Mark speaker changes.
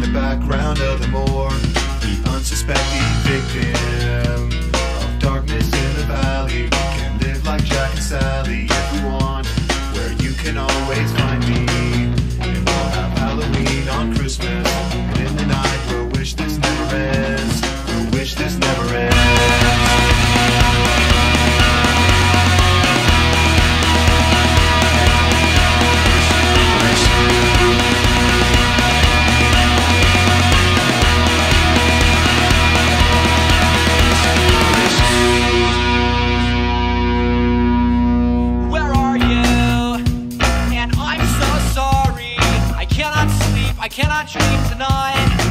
Speaker 1: the background of the more, the unsuspecting victim of darkness in the valley. We can live like Jack and Sally if we want, where you can always find me. And we'll have Halloween on Christmas, and in the night we'll wish this never ends. We'll wish this never ends.
Speaker 2: I cannot sleep tonight.